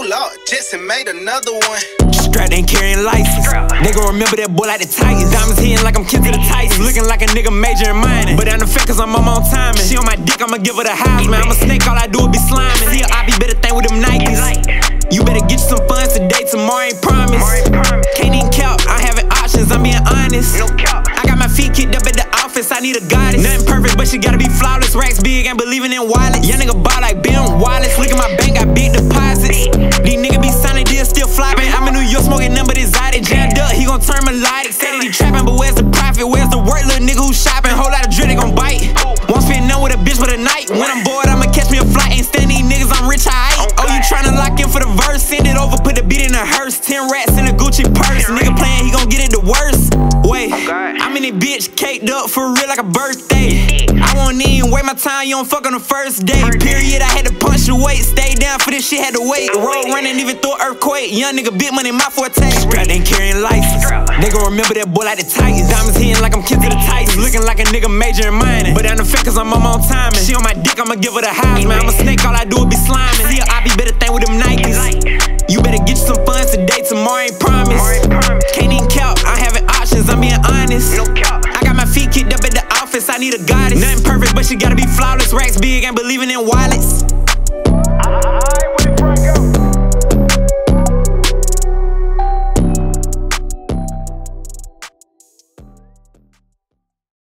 Lord, Jetson made another one. Strapped and carrying license. They gon' remember that boy like the Titans. Diamonds hitting like I'm kin to the Titans. Looking like a nigga major in mining. But down the fact cause I'm on my own timing. She on my dick, I'ma give her the Heisman. I'm a snake, all I do is be sliming. See I be better thing with them Nikes. You better get you some funds today, tomorrow ain't promise. Can't even count, I'm having options, I'm being honest. I got my feet kicked up at the office, I need a goddess. Nothing perfect, but she gotta be flawless. Racks big, ain't believing in wallets. Young nigga ball like Ben Wallace. Look at my bank, got big deposits. These niggas be signing deals, still flopping. I'm in New York smoking nothing but exotic. Jammed up, he gon' turn melodic. Say that he trapping, but where's the profit? Where's the work, little nigga who shopping? Whole lot of drill, they gon' bite. Won't spend none with a bitch for the night. When I'm bored, I'ma catch me a flight. Ain't stand these niggas, I'm rich, I ain't. Oh, you tryna lock in for the verse? Send it over, put the beat in a hearse. 10 rats in a Gucci purse. Nigga playing, he gon' get it the worst. Wait, I'm in this bitch caked up for real like a birthday. I won't even wait my time, you don't fuck on the first day. Period, I had to punch the weight. Stay down for this shit, had to wait. Road running, even through an earthquake. Young nigga, big money, my forte. Strapped and carrying license. They gon' remember that boy like the Titans. Diamonds hitting like I'm kin to the Titans. Looking like a nigga major in mining. But down the fact cause I'm on my own timing. She on my dick, I'ma give her the Heisman. I'm a snake, all I do is be sliming. See I be better thing with them Nikes. You better get you some funds today, tomorrow ain't promise. Can't even count, I'm having options, I'm being honest. I got my feet kicked up at the office, I need a goddess. Nothing perfect, but she gotta be flawless. Racks big, ain't believing in wallets.